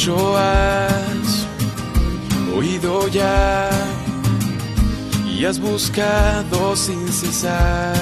mucho has oído ya y has buscado sin cesar.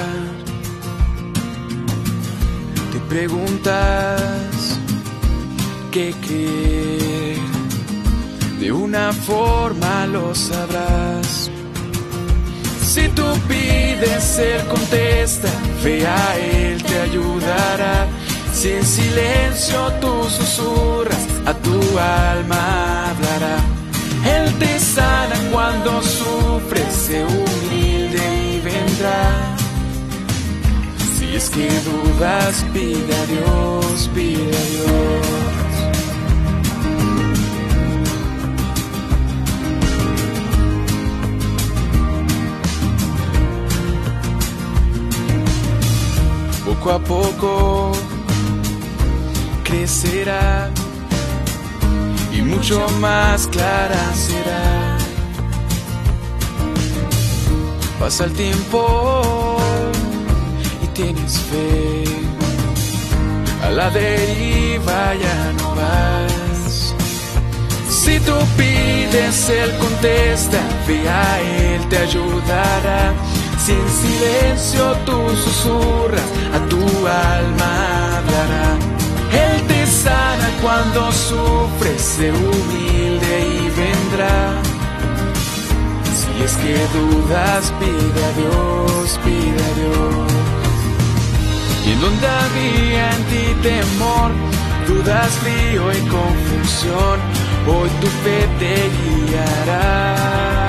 Te preguntas qué creer, de una forma lo sabrás. Si tú pides, Él contesta, fe a Él te ayudará. Si en silencio tú susurras, a tu alma hablará. Él te sana cuando sufres, sé humilde y vendrá. Si es que dudas, pide a Dios, pide a Dios. Poco a poco crecerá y mucho más clara será. Pasa el tiempo y tienes fe, a la deriva ya no vas. Si tú pides, Él contesta, fe a Él te ayudará. Si en silencio tú susurras, a tu alma hablará. Él te sana cuando sufres, sé humilde y vendrá. Si es que dudas, pide a Dios, pide a Dios. Y en donde había en ti temor, dudas, frío y confusión, hoy tu fe te guiará.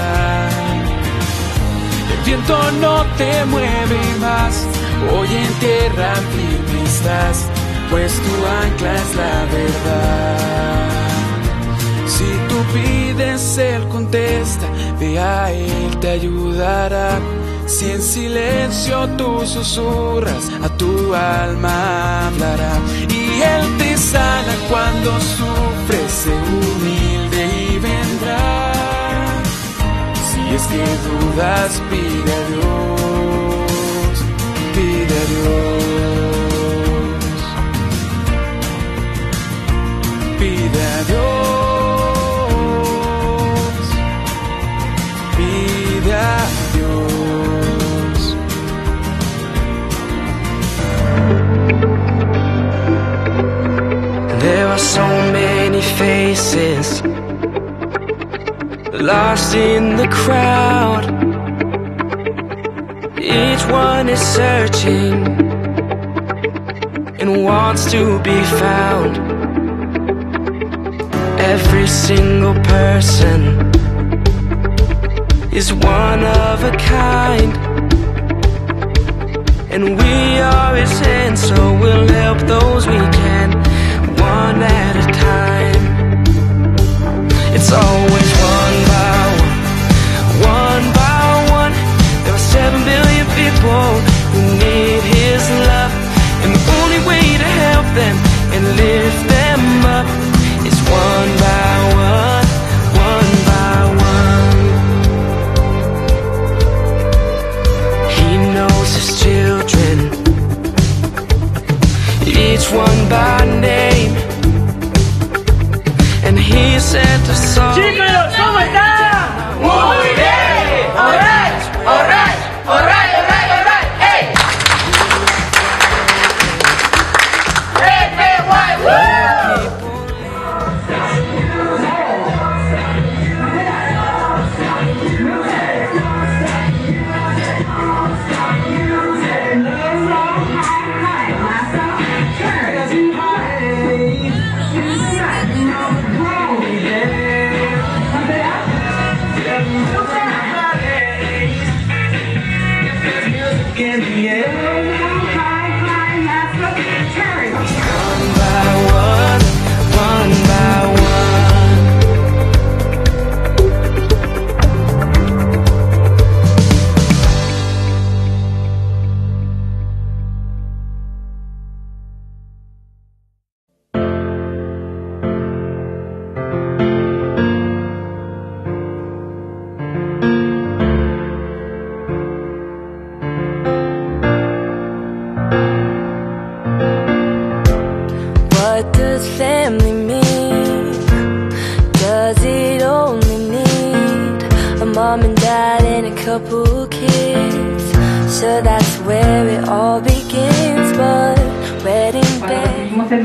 El viento no te mueve más, hoy en tierra firme estás, pues tu ancla es la verdad. Si tú pides, Él contesta, ve a Él te ayudará. Si en silencio tú susurras, a tu alma hablará. Y Él te sana cuando sufres, sé humilde y vendrá. Si es que dudas, pide a Dios, pide a Dios, pide a Dios, pide a Dios. There are so many faces lost in the crowd. Each one is searching and wants to be found. Every single person is one of a kind, and we are His hands, so we'll help those we can, one at a time. It's always one by one. There are 7 billion people who need His love, and the only way to help them and lift them up is one by one, one by one. He knows His children, each one by name, and He sent us all. Chicos, ¿cómo están? Muy bien. Alright, alright, alright, alright, alright. Hey. Hey, hey, why? Woo!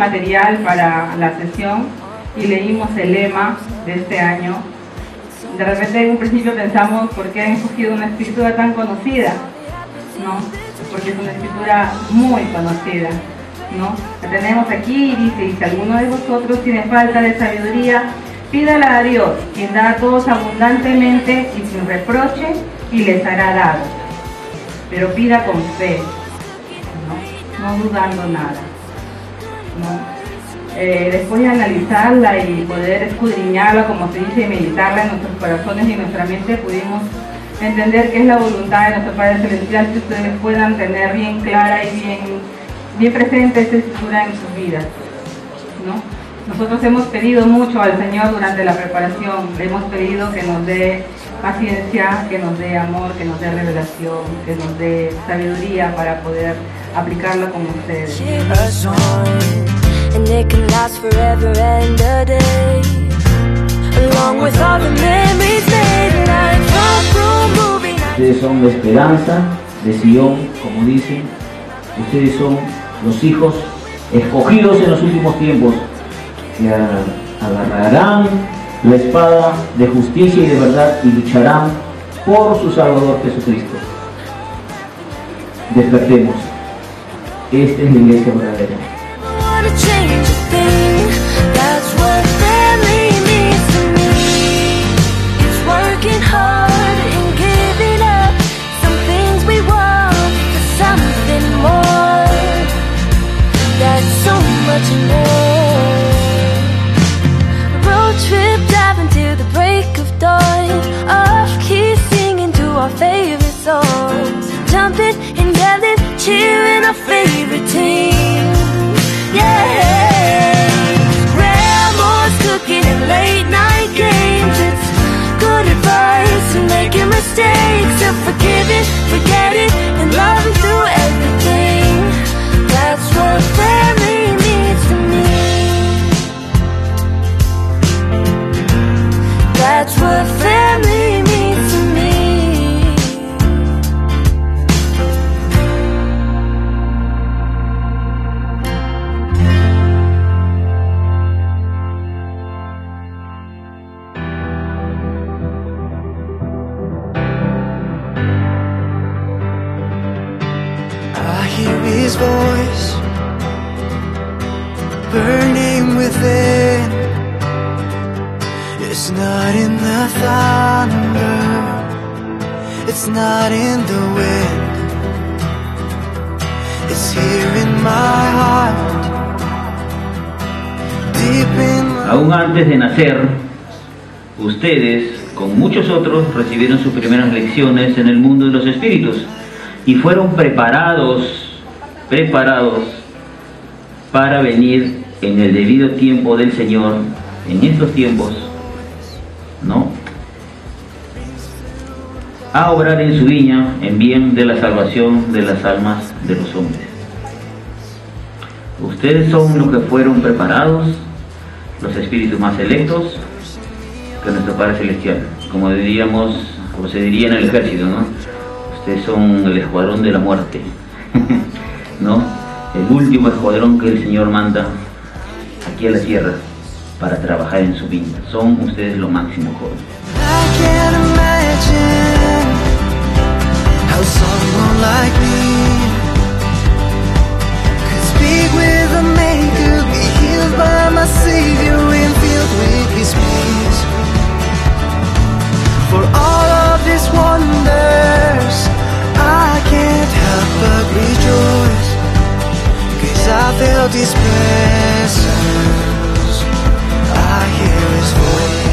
material para la sesión y leímos el lema de este año. De repente en un principio pensamos, ¿por qué han escogido una escritura tan conocida? ¿No? Porque es una escritura muy conocida, ¿no? La tenemos aquí y dice, y si alguno de vosotros tiene falta de sabiduría, pídala a Dios, quien da a todos abundantemente y sin reproche, y les hará dado. Pero pida con fe, no dudando nada, ¿no? Después de analizarla y poder escudriñarla, como se dice, y meditarla en nuestros corazones y en nuestra mente, pudimos entender que es la voluntad de nuestro Padre Celestial que ustedes puedan tener bien clara y bien presente esta escritura en sus vidas, ¿no? Nosotros hemos pedido mucho al Señor durante la preparación, le hemos pedido que nos dé paciencia, que nos dé amor, que nos dé revelación, que nos dé sabiduría para poder aplicarla con ustedes. And it can last forever and a day, along with all the memories made like from moving. Ustedes son la esperanza de Sion, como dicen. Ustedes son los hijos escogidos en los últimos tiempos, que agarrarán la espada de justicia y de verdad y lucharán por su Salvador Jesucristo. Despertemos. Esta es la iglesia verdadera. Change a thing, that's what family means to me. It's working hard and giving up some things we want for something more. That's so much more. Road trip driving till the break of dawn, off key singing to our favorite songs, jumping and yelling, cheering our favorite team. Yeah, grandma's cooking and late night games. It's good advice and making mistakes and forgiving, forgetting, and loving through everything. That's what family means to me. That's what family means to me. His voice burning within. It's not in the thunder, it's not in the wind. It's here in my heart, deep in my... Aún antes de nacer, ustedes, con muchos otros, recibieron sus primeras lecciones en el mundo de los espíritus y fueron preparados para venir en el debido tiempo del Señor, en estos tiempos, ¿no?, a obrar en su viña en bien de la salvación de las almas de los hombres. Ustedes son los que fueron preparados, los espíritus más selectos que nuestro Padre Celestial, como diríamos, como se diría en el ejército, ¿no? Ustedes son el escuadrón de la muerte. ¿No? El último escuadrón que el Señor manda aquí a la tierra para trabajar en su viña. Son ustedes lo máximo, jóvenes. I can't imagine how someone like me could speak with a maker, be healed by my Savior and filled with His peace. For all of His wonders, I can't help but rejoice, 'cause I felt His presence, I hear His voice.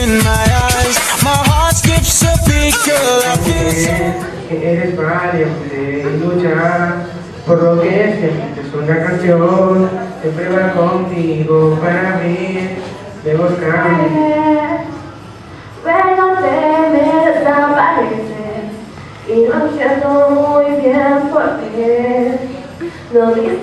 in my eyes. My heart skips a beat, girl. I feel so. Eres valiente y luchar por lo que sientes. Una canción siempre va contigo. Para mí debo cambiar. Pero te me desapareces y no entiendo muy bien por qué. No dices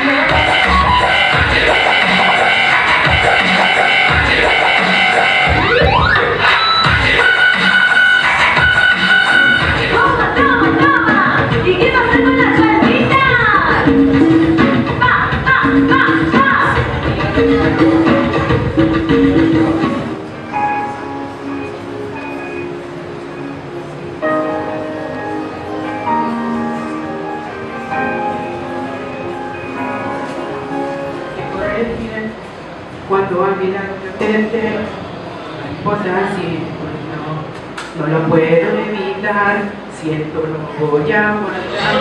cuando alguien acontece, pues así, no lo puedo evitar, siento lo voy a guardar.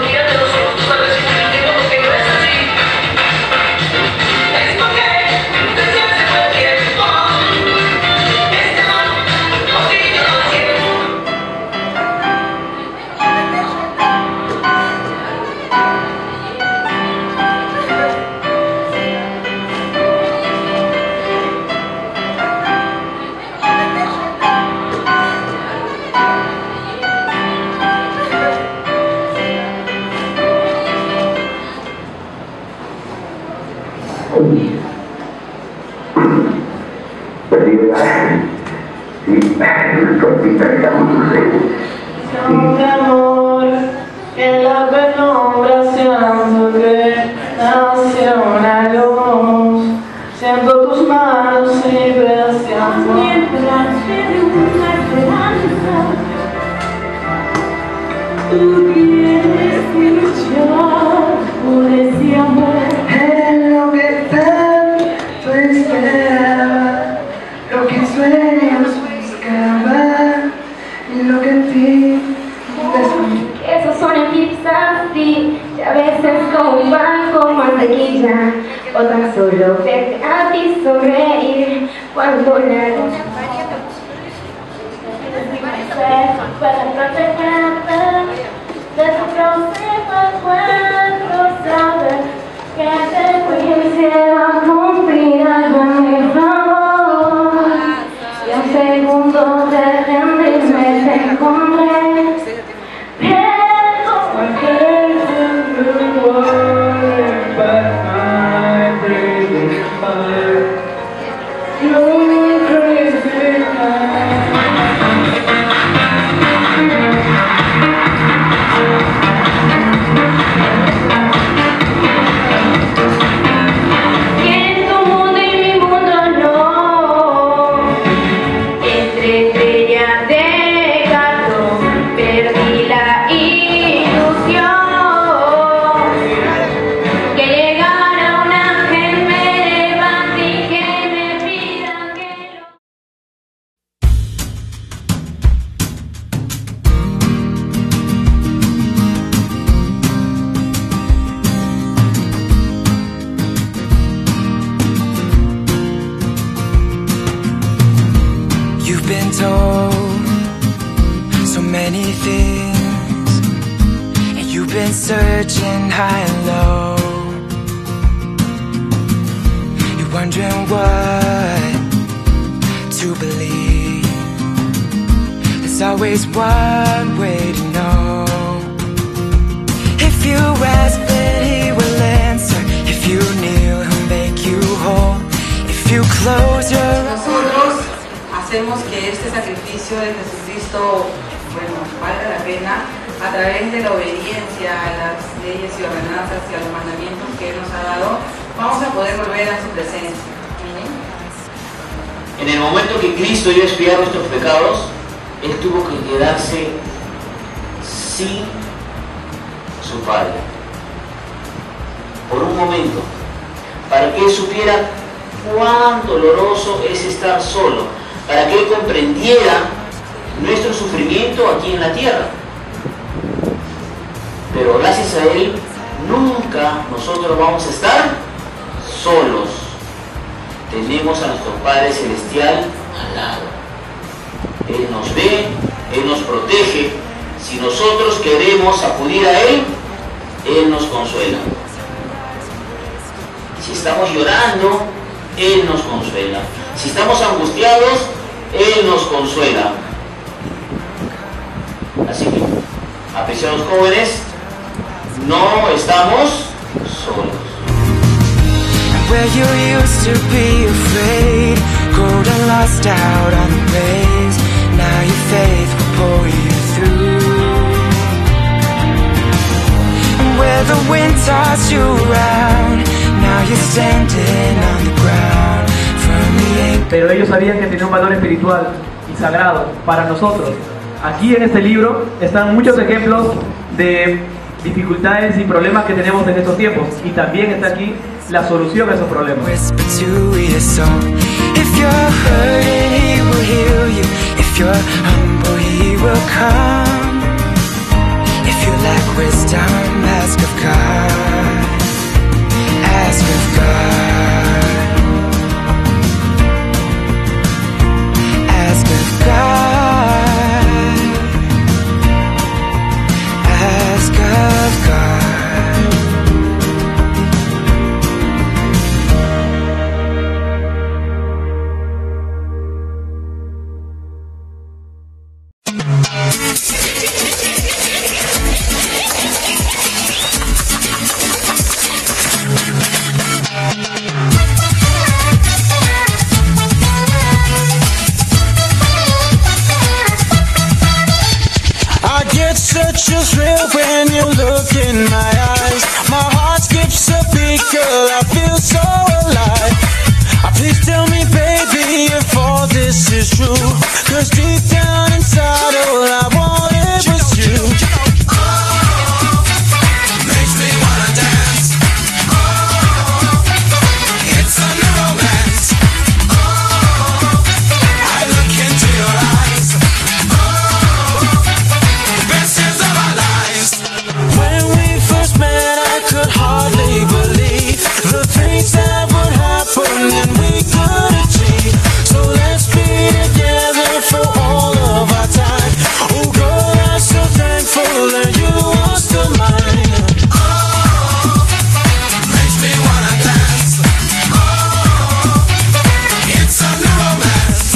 Mi amor, en la penumbra siento que nace una luz. Siento tus manos y besando. mientras de una esperanza. Tú tienes que luchar por ese amor. Es lo que tanto esperaba, lo que sueños buscaba, y lo que en ti descubrí. Esos son eclipsas, sí, y a veces como un pan con mantequilla, o tan solo verte a ti sonreír cuando la luz para protegerte de tu proceso encuentro, saber que te quisiera cumplir algo en mi favor, y en segundos de rendirme te encontré. Searching high and low, you're wondering what to believe. There's always one way to know. If you ask, then he will answer. If you kneel, he'll make you whole. If you close your eyes. Nosotros hacemos que este sacrificio de Jesucristo, bueno, valga la pena, a través de la obediencia a las leyes y ordenanzas y a los mandamientos que Él nos ha dado, vamos a poder volver a su presencia. En el momento que Cristo iba a expiar nuestros pecados, Él tuvo que quedarse sin su Padre. Por un momento, para que Él supiera cuán doloroso es estar solo, para que Él comprendiera nuestro sufrimiento aquí en la tierra. Pero gracias a Él, nunca nosotros vamos a estar solos. Tenemos a nuestro Padre Celestial al lado. Él nos ve, Él nos protege. Si nosotros queremos acudir a Él, Él nos consuela. Si estamos llorando, Él nos consuela. Si estamos angustiados, Él nos consuela. Así que, apreciados jóvenes, no estamos solos. Where you used to be afraid, cold and lost out on the waves. Now your faith will pull you through. And where the wind tossed you around, now you're standing on the ground, firmly anchored. Pero ellos sabían que tenía un valor espiritual y sagrado para nosotros. Aquí en este libro están muchos ejemplos de dificultades y problemas que tenemos en estos tiempos, y también está aquí la solución a esos problemas. Whisper to your song. If you're hurting, He will heal you. If you're humble, He will come. If you lack wisdom, ask of God. Ask of God. Ask of God. Ask of God. Such a thrill when you look in my eyes. My heart skips a beat, girl, I feel so alive. Please tell me, baby, if all this is true. 'Cause deep down inside, all I wanted was you. Oh, makes me wanna dance. Oh, it's a new romance. Oh, I look into your eyes. When we first met, I could hardly believe the things that would happen and we could achieve. So let's be together for all of our time. Oh girl, I'm so thankful that you are still mine. Oh, makes me wanna dance. Oh, it's a new romance.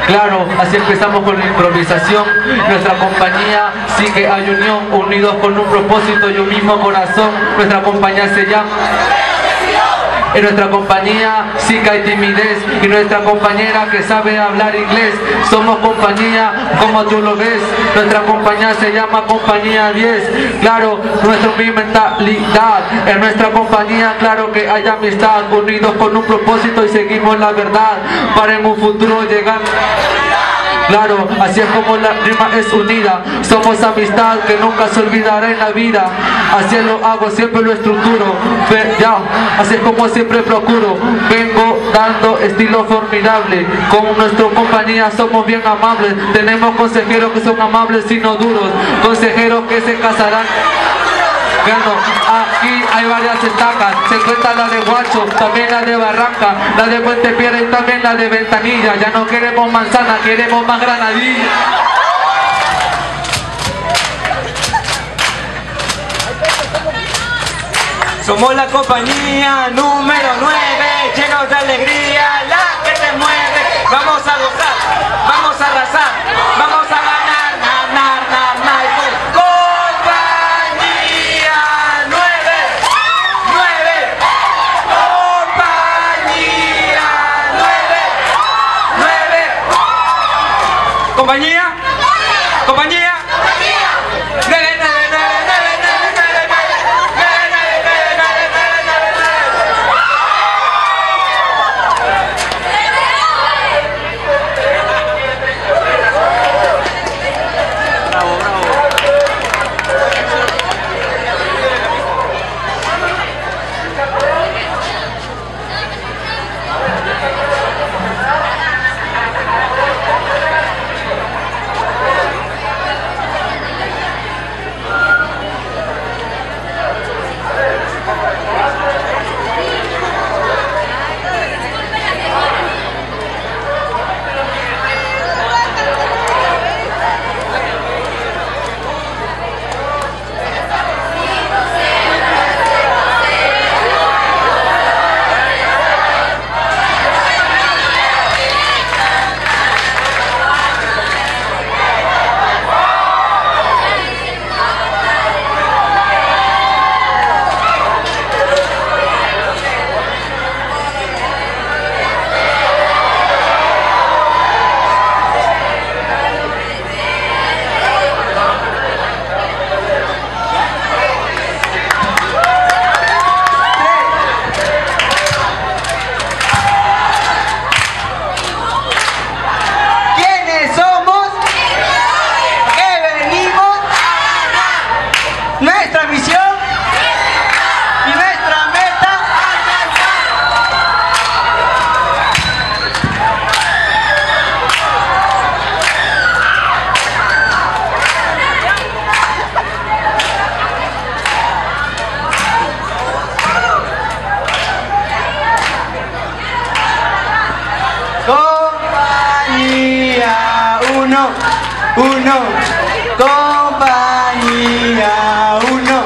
Claro, así empezamos con la improvisación. Nuestra compañía sí que hay unión, unidos con un propósito y un mismo corazón. Nuestra compañía se llama... En nuestra compañía sí que hay timidez y nuestra compañera que sabe hablar inglés. Somos compañía como tú lo ves. Nuestra compañía se llama Compañía 10. Claro, nuestra mentalidad. En nuestra compañía claro que hay amistad, unidos con un propósito y seguimos la verdad para en un futuro llegar. Claro, así es como la rima es unida. Somos amistad que nunca se olvidará en la vida. Así lo hago, siempre lo estructuro. Ya, así es como siempre procuro. Vengo dando estilo formidable. Con nuestra compañía somos bien amables. Tenemos consejeros que son amables y no duros. Consejeros que se casarán. Bueno, aquí hay varias estacas. Se encuentra la de Guacho, también la de Barranca, la de Puente Piedra y también la de Ventanilla. Ya no queremos manzana, queremos más granadilla. Somos la compañía número 9, llenos de alegría, la que te mueve. Vamos a gozar, vamos a arrasar, vamos a ganar. Compañía, compañía, uno, compañía, uno.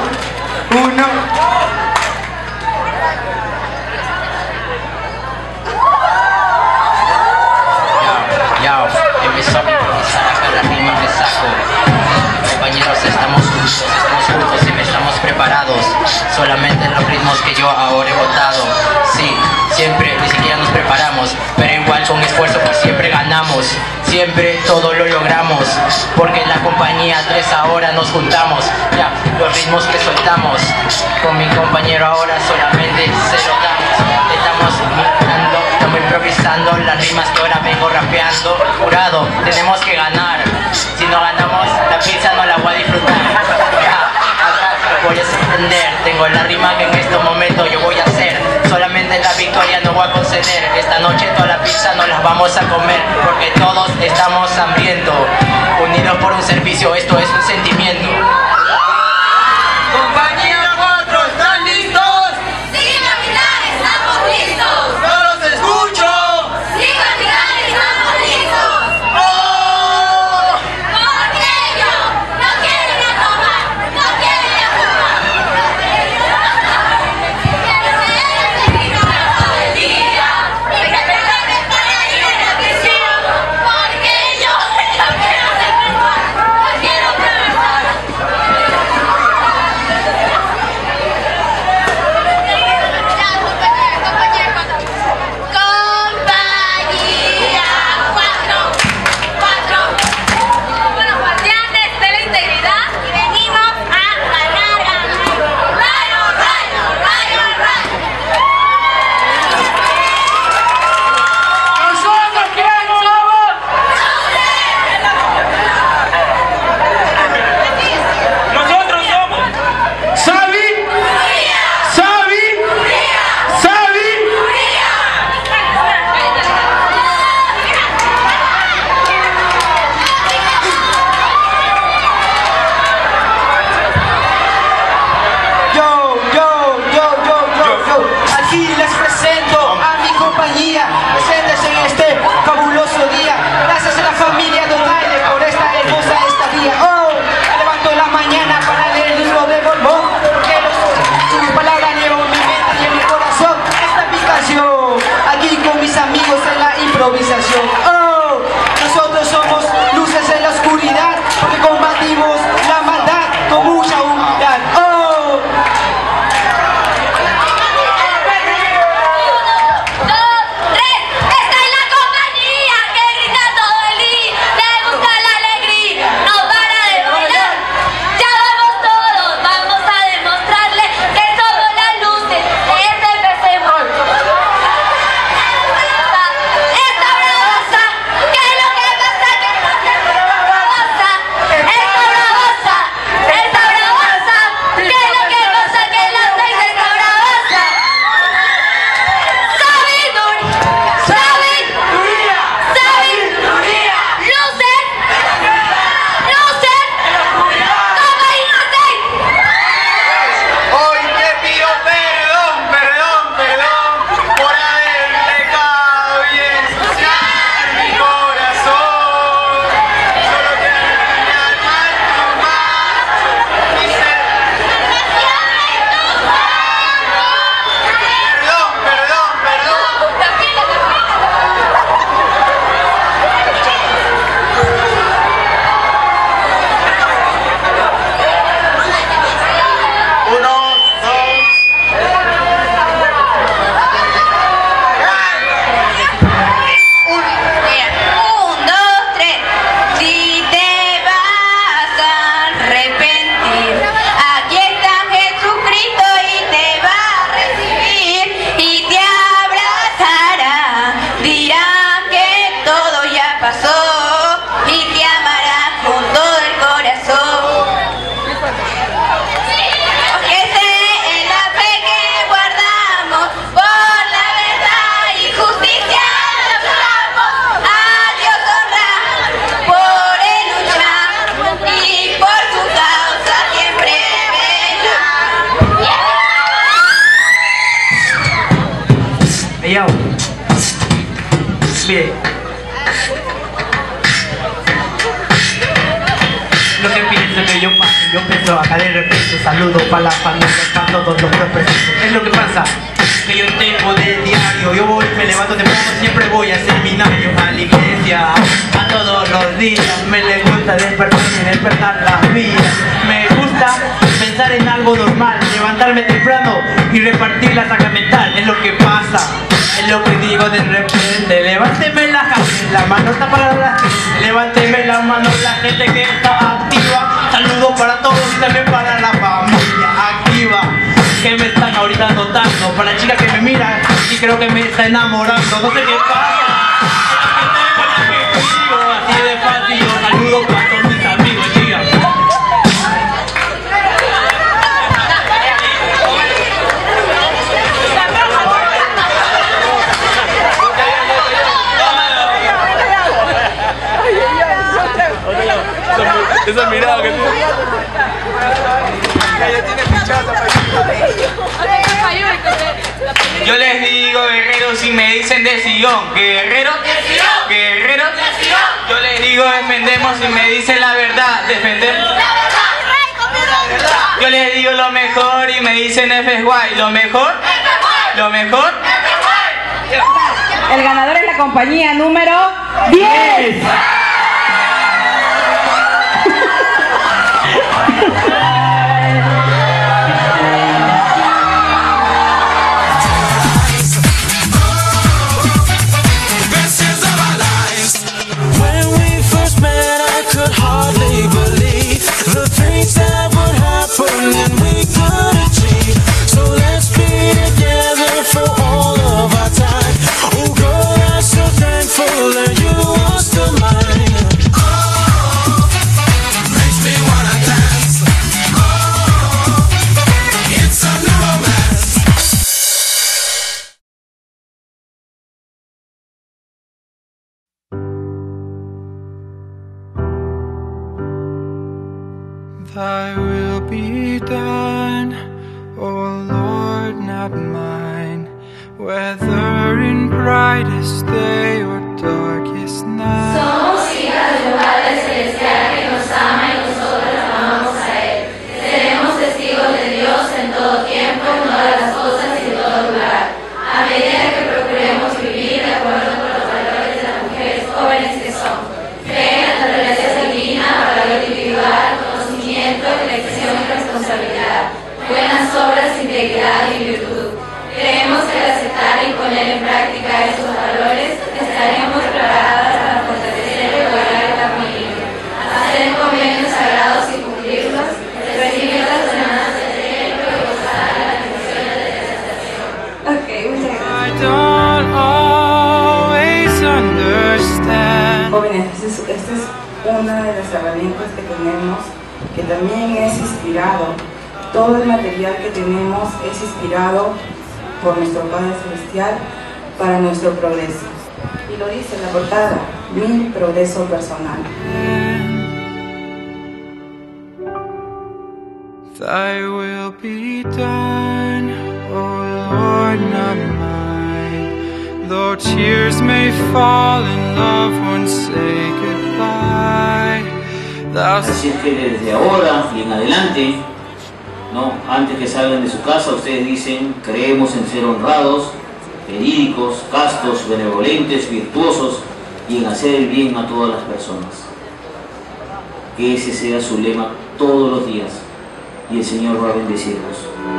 Ya, empezó a improvisar acá la rima que saco. Compañeros, estamos juntos y estamos preparados. Solamente en los ritmos que yo ahora he votado. Sí, siempre, ni siquiera nos preparamos, pero igual con esfuerzo pues siempre ganamos. Siempre todo lo logramos, porque en la compañía 3 ahora nos juntamos. Ya, los ritmos que soltamos, con mi compañero ahora solamente se logramos. Estamos improvisando las rimas que ahora vengo rapeando. Jurado, tenemos que ganar. Si no ganamos, la pizza no la voy a disfrutar. Ya, voy a sorprender. Tengo la rima que en este momento yo voy a hacer. Solamente la victoria no voy a conceder. Esta noche toda la pizza nos las vamos a comer, porque todos estamos hambrientos. Unidos por un servicio, esto es un sentimiento. Compañía 4, ¿están listos? Sí, capitán, estamos listos. ¡No los escucho! Sí, capitán, estamos listos. ¡Oh! Porque ellos no quieren la toma, no quieren la toma. Quiero ver el grito todo el día. Y que te duermes para ir a la prisión. Porque Yo. Mire. Lo que pienso que yo paso, yo pienso acá de repente, saludo para la familia, para todos los presentes. Es lo que pasa, que yo tengo de diario, yo voy, me levanto temprano, siempre voy al seminario, a la iglesia, a todos los días. Me le gusta despertarme, despertar las vidas. Me gusta pensar en algo normal, levantarme temprano y repartir la sacramental. Es lo que pasa, es lo que digo de repente. Levánteme la mano, está para la gente. Levánteme la mano la gente que está activa. Saludos para todos y también para la familia activa que me están ahorita notando. Para la chica que me mira y creo que me está enamorando. No sé qué pasa. Así de fácil, yo saludo para todos mis amigos, chicas. Esa mirada que tiene. Yo les digo guerreros y me dicen de Sion. Guerreros, guerreros. Yo les digo defendemos y me dicen la verdad. Defendemos la verdad. Yo les digo lo mejor y me dicen FSY. Lo mejor, lo mejor. El ganador es la compañía número 10. Thy will be done, O Lord, not mine, whether in brightest day or darkest night. Somos hijas de un Padre Celestial que nos ama y nosotros amamos a Él. Seremos testigos de Dios en todo tiempo, en todas las cosas y en todo lugar, a medida que procuremos vivir de acuerdo con los valores de las mujeres jóvenes que son. Fe en la naturaleza divina, valor individual, elección y responsabilidad, buenas obras, integridad y virtud. Creemos que al aceptar y poner en práctica estos valores, estaremos preparadas para fortalecer y lograr el camino, hacer convenios sagrados y cumplirlos, recibir las ordenanzas del templo y gozar de las bendiciones de la estación. Ok, muchas gracias. I don't always understand. Jóvenes, esta es una de las herramientas que tenemos, que también es inspirado. Todo el material que tenemos es inspirado por nuestro Padre Celestial para nuestro progreso. Y lo dice en la portada, mi progreso personal. Thy will be done, O Lord, not mine. Though tears may fall and loved ones say goodbye. Así es que desde ahora y en adelante, ¿no? Antes que salgan de su casa, ustedes dicen: creemos en ser honrados, verídicos, castos, benevolentes, virtuosos y en hacer el bien a todas las personas. Que ese sea su lema todos los días y el Señor va a bendecirlos.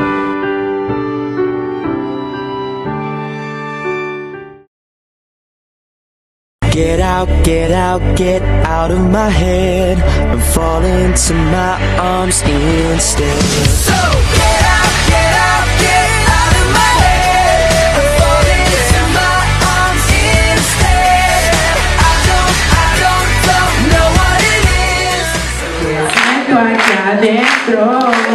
Get out of my head and fall into my arms instead. So get out of my head and fall into my arms instead. I don't know what it is. Siento aquí adentro,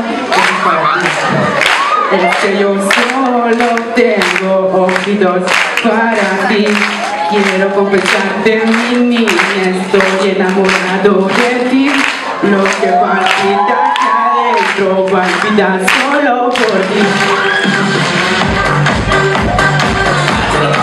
es que yo solo tengo ojitos para ti. Quiero confesarte mi niña, estoy enamorado de ti. Lo que palpita aquí adentro, palpita solo por ti.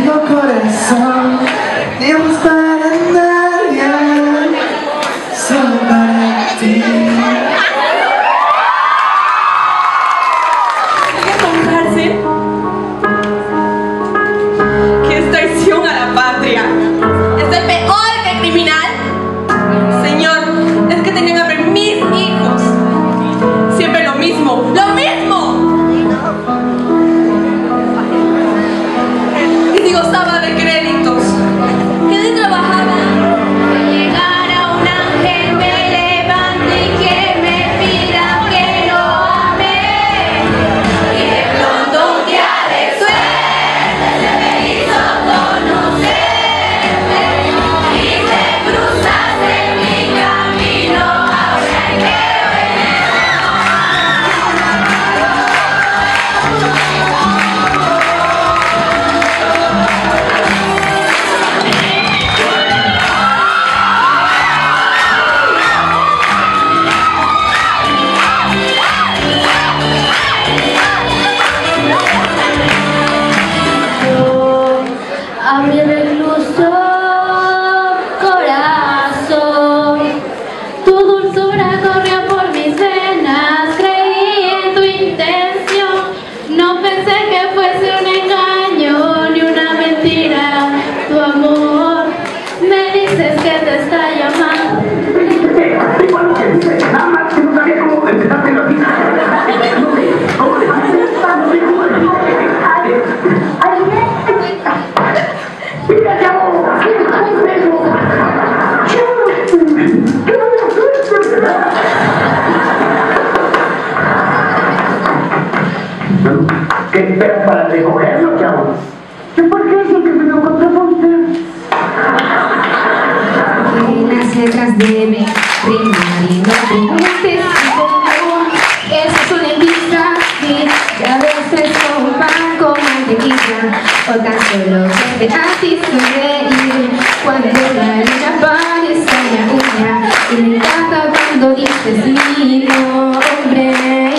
tengo corazón, tiempo para nadie, solo para ti. ¿Qué es traición a la patria? ¿Es el peor que criminal? Señor, es que tenían hambre mis hijos. Siempre lo mismo, ¡lo mismo! Y si gozaba de créditos, ¿qué de trabajaba? Que llegara un ángel, me levante y que me pida que lo ame. Y de pronto un día de suerte se me hizo conocerte. Y te cruzaste en mi camino, ahora hay que a mi recluso corazón, tu dulzura corrió por mis venas, creí en tu intención, no pensé que fuese un engaño ni una mentira, tu amor, me dices que te está llamando. Nada más que no sabía cómo empezaste la vida. ¿Qué esperas para recogerlo, chavo? ¿Por qué es el que me lo encontró usted? Las letras deben rimar y no preguntes cómo. Esas son envidias que a veces son pan con mantequilla, o tan solo que te haces sonreír cuando la luna aparece en la uña. Y me encanta cuando dices mi nombre.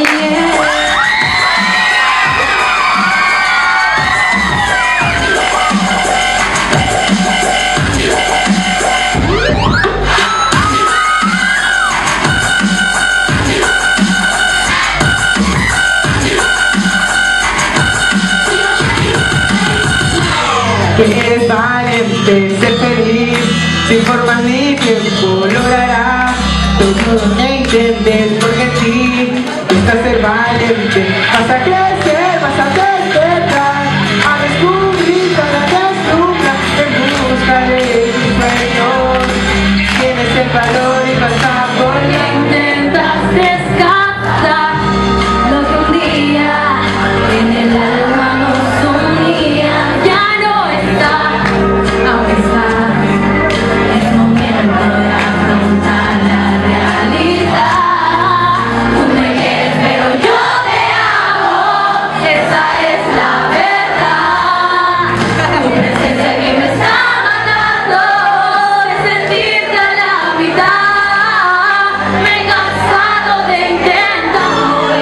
Que eres valiente, ser feliz, sin forma ni tiempo lograrás todo lo que intentes, porque en ti está ser valiente, vas a crecer, vas a despertar, a descubrir toda desnudra en busca de tus sueños, tienes el valor y vas a poder. Intentas descartar lo que un día en el alma nos unía, ya no está, aunque está, es momento de afrontar la realidad. Tú me quieres pero yo te amo, esa es la verdad. Tu presencia que me está matando, de sentirte a la mitad. Me he cansado de intentar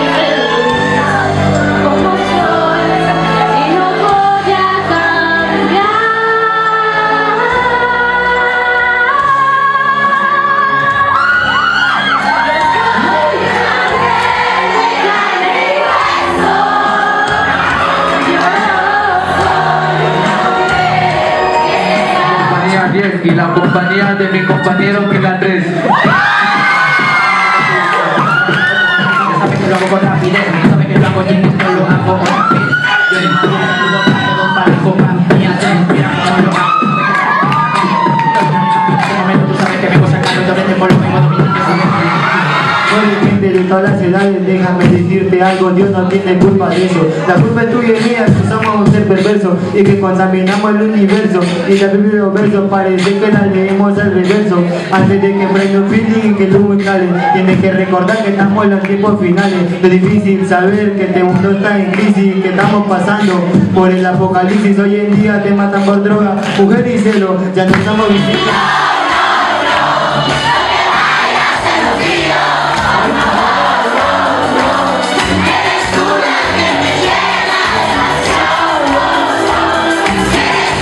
como soy y no voy a cambiar. Compañía 10 y la compañía de mi compañero que la 3. Lo hago con rapidez, sabe que lo hago y no lo hago con rapidez. Yo le mando un saludo para todos, para mi compañía 3. Mira cómo lo hago. En este momento tú sabes que vengo sacando, yo vete por lo mismo dominante. Oye, gente de todas las edades, déjame decirte algo, Dios no tiene culpa de eso. La culpa es tuya y mía, que somos un ser perverso y que contaminamos el universo. Y la Biblia y los versos parece que la leemos al reverso. Antes de que prenda un feeling y que el humo cale, tienes que recordar que estamos en los tiempos finales. Es difícil saber que este mundo está en crisis, que estamos pasando por el apocalipsis. Hoy en día te matan por droga, mujer y celo, ya no estamos viviendo. Eres tú la que me llena de pasión.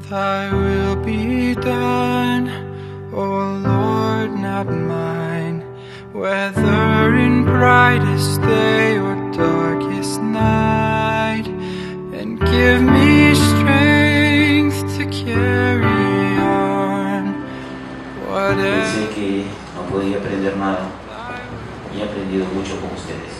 Thy will be done, O Lord, not mine. Whether in brightest day or darkest night, and give me strength to carry on. Pensé que no podía aprender nada y he aprendido mucho con ustedes.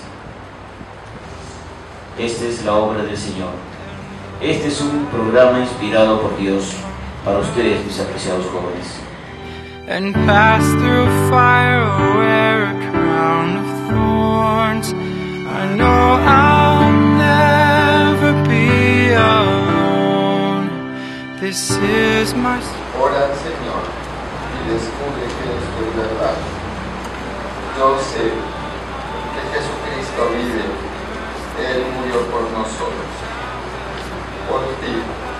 Esta es la obra del Señor. Este es un programa inspirado por Dios para ustedes, mis apreciados jóvenes. And pass through fire or wear a crown of thorns. I know I'll never be alone. This is my... Ora al Señor y descubre que esto es verdad. Yo sé que Jesucristo vive. Él murió por nosotros, por ti.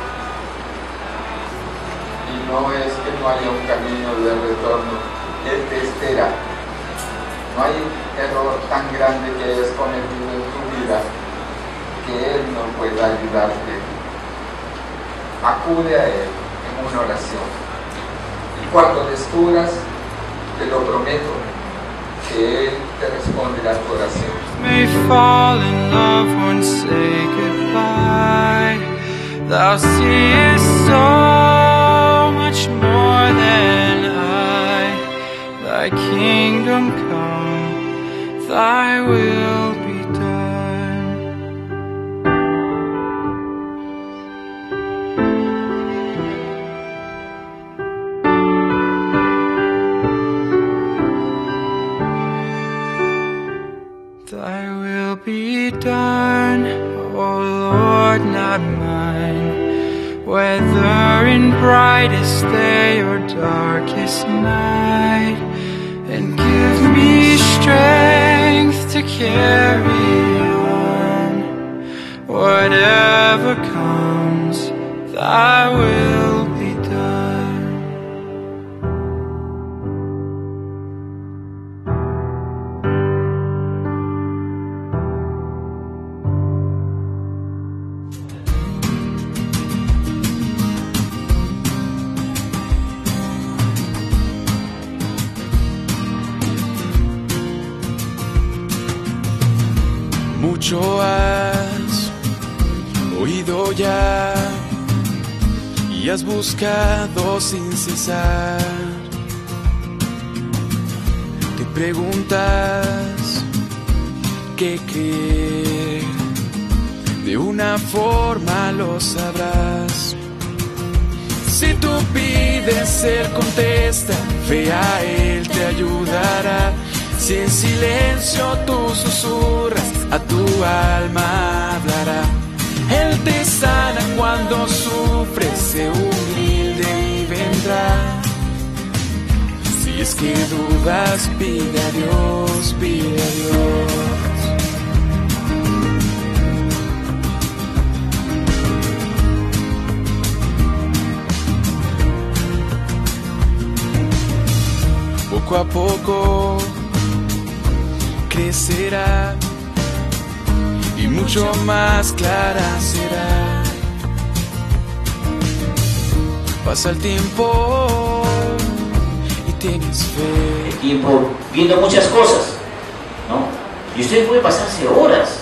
Y no es que no haya un camino de retorno, Él te espera. No hay error tan grande que hayas cometido en tu vida que Él no pueda ayudarte. Acude a Él en una oración. Y cuando descubras, te lo prometo, que Él te responderá tu oración. May fall in love once say goodbye. Thou seest so much more than I. Thy kingdom come, thy will be done. Thy will be done, O Lord, not mine. Whether in brightest day or darkest night, and give me strength to carry on. Whatever comes, thy will be done. Mucho has oído ya y has buscado sin cesar. Te preguntas qué creer, de una forma lo sabrás. Si tú pides, Él contesta, fe a Él te ayudará. Si en silencio tú susurras, a tu alma hablará. Él te sana cuando sufres, sé humilde y vendrá. Si es que dudas, pide a Dios, pide a Dios. Poco a poco crecerá y mucho más clara será. Pasa el tiempo y tienes fe. El tiempo viendo muchas cosas, ¿no? Y usted puede pasarse horas.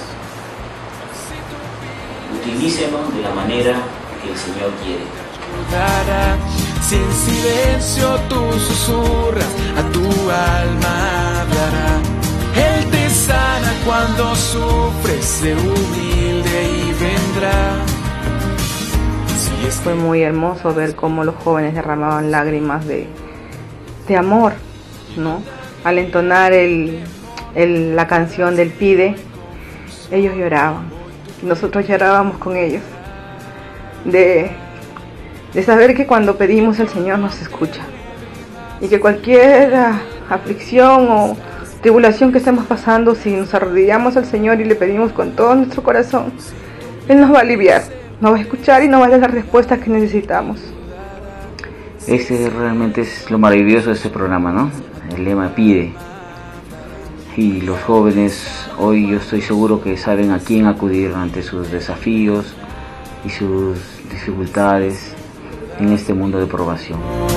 Utilícelo de la manera que el Señor quiere. Si en silencio tú susurras, a tu alma hablará. Él te sana cuando sufres, sé humilde y vendrá. Fue muy hermoso ver cómo los jóvenes derramaban lágrimas de amor, ¿no? Al entonar la canción del Pide, ellos lloraban, nosotros llorábamos con ellos, de saber que cuando pedimos el Señor nos escucha, y que cualquier aflicción o tribulación que estemos pasando, si nos arrodillamos al Señor y le pedimos con todo nuestro corazón, Él nos va a aliviar, nos va a escuchar y nos va a dar las respuestas que necesitamos. Este realmente es lo maravilloso de este programa, ¿no? El lema Pide. Y los jóvenes hoy yo estoy seguro que saben a quién acudir ante sus desafíos y sus dificultades. en este mundo de probación.